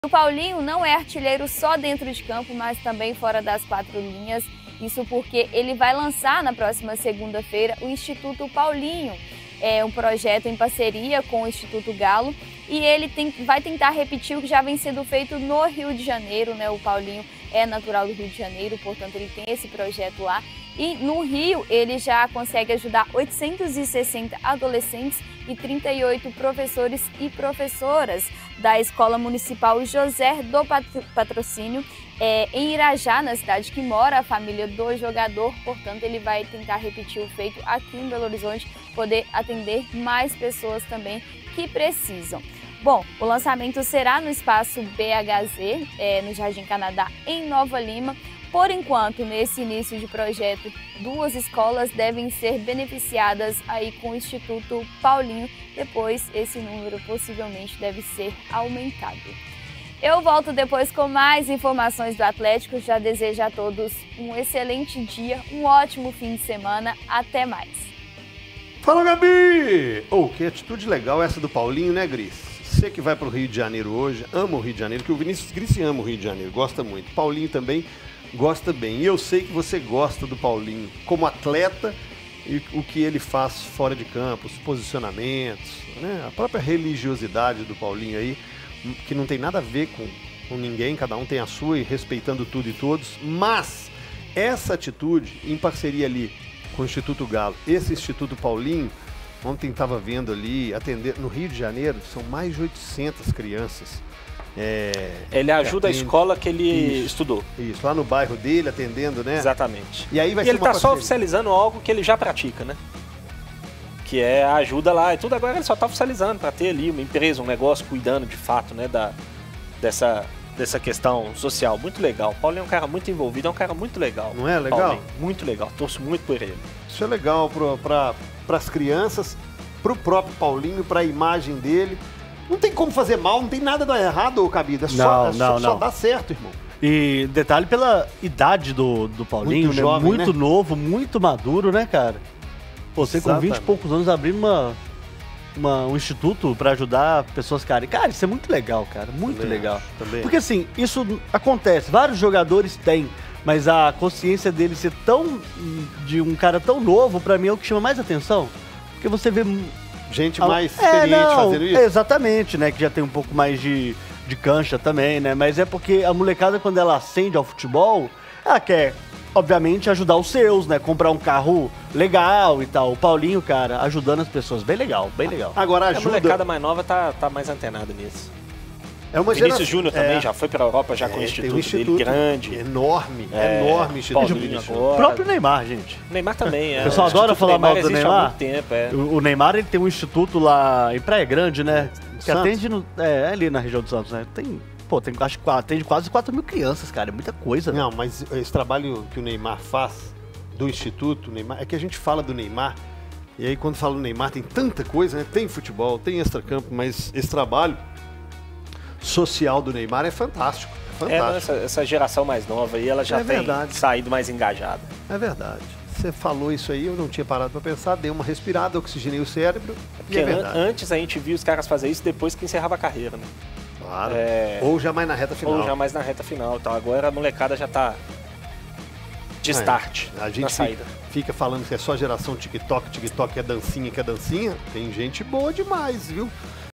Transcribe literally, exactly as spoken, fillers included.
O Paulinho não é artilheiro só dentro de campo, mas também fora das quatro linhas. Isso porque ele vai lançar na próxima segunda-feira o Instituto Paulinho, é um projeto em parceria com o Instituto Galo, e ele tem, vai tentar repetir o que já vem sendo feito no Rio de Janeiro, né? O Paulinho é natural do Rio de Janeiro, portanto ele tem esse projeto lá. E no Rio ele já consegue ajudar oitocentos e sessenta adolescentes e trinta e oito professores e professoras da Escola Municipal José do Patrocínio, é, em Irajá, na cidade que mora a família do jogador. Portanto, ele vai tentar repetir o feito aqui em Belo Horizonte, poder atender mais pessoas também que precisam. Bom, o lançamento será no espaço B H Z, é, no Jardim Canadá, em Nova Lima. Por enquanto, nesse início de projeto, duas escolas devem ser beneficiadas aí com o Instituto Paulinho. Depois, esse número possivelmente deve ser aumentado. Eu volto depois com mais informações do Atlético. Já desejo a todos um excelente dia, um ótimo fim de semana. Até mais. Fala, Gabi! Oh, que atitude legal essa do Paulinho, né, Gris? Você que vai para o Rio de Janeiro hoje, ama o Rio de Janeiro, que o Vinícius Gris ama o Rio de Janeiro, gosta muito. Paulinho também gosta bem. E eu sei que você gosta do Paulinho como atleta e o que ele faz fora de campo, os posicionamentos, né? A própria religiosidade do Paulinho aí, que não tem nada a ver com, com ninguém, cada um tem a sua e respeitando tudo e todos. Mas essa atitude, em parceria ali com o Instituto Galo, esse Instituto Paulinho, ontem estava vendo ali, atender no Rio de Janeiro, são mais de oitocentas crianças. É, ele ajuda atende, a escola que ele isso, estudou. Isso, lá no bairro dele, atendendo, né? Exatamente. E aí vai e ser ele uma está só oficializando algo que ele já pratica, né? Que é a ajuda lá e tudo. Agora ele só está oficializando para ter ali uma empresa, um negócio cuidando de fato, né? Da, dessa, dessa questão social. Muito legal. O Paulinho é um cara muito envolvido, é um cara muito legal. Não é legal? Paulinho, muito legal. Torço muito por ele. Isso é legal para pra, as crianças, para o próprio Paulinho, para a imagem dele. Não tem como fazer mal, não tem nada de errado, Cabido. É só, não, é não, só, não. só dá certo, irmão. E detalhe pela idade do, do Paulinho, muito né? jovem, Muito né? novo, muito maduro, né, cara? Você com vinte e poucos anos abrindo uma, uma, um instituto pra ajudar pessoas carentes. Cara, isso é muito legal, cara. Muito Também legal. acho, também. Porque assim, isso acontece. Vários jogadores têm. Mas a consciência dele ser tão... de um cara tão novo, pra mim, é o que chama mais atenção. Porque você vê... Gente mais é, experiente não, fazendo isso? Exatamente, né? Que já tem um pouco mais de, de cancha também, né? Mas é porque a molecada, quando ela acende ao futebol, ela quer, obviamente, ajudar os seus, né? Comprar um carro legal e tal. O Paulinho, cara, ajudando as pessoas. Bem legal, bem legal. Agora ajuda... A molecada mais nova tá, tá mais antenada nisso. É uma Vinícius geração... Júnior também é. já foi para a Europa já com É, o instituto, um instituto dele grande. Enorme, É, enorme instituto. Paulinho Vinícius. agora. O próprio Neymar, gente. Neymar também, é. O pessoal O adora Instituto falar mal do existe Neymar. Há muito tempo, é. O, o Neymar, ele tem um instituto lá em Praia Grande, né? Que Santos. atende no, é, ali na região do Santos, né? Tem, pô, tem, acho que atende quase quatro mil crianças, cara. É muita coisa, né? Não, mas esse trabalho que o Neymar faz do Instituto, Neymar, é que a gente fala do Neymar, e aí quando fala do Neymar tem tanta coisa, né? Tem futebol, tem extracampo, mas esse trabalho social do Neymar é fantástico. É É, fantástico. essa, essa geração mais nova aí, ela já É tem verdade. saído mais engajada. É verdade. Você falou isso aí, eu não tinha parado para pensar, dei uma respirada, oxigenei o cérebro, e Porque é an- verdade. antes a gente via os caras fazer isso depois que encerrava a carreira, né? Claro. É. Ou já mais na reta final. Ou já mais na reta final. Então agora a molecada já tá de É, start, A gente na fica, saída. fica falando que é só geração TikTok, TikTok é dancinha, que é dancinha. Tem gente boa demais, viu?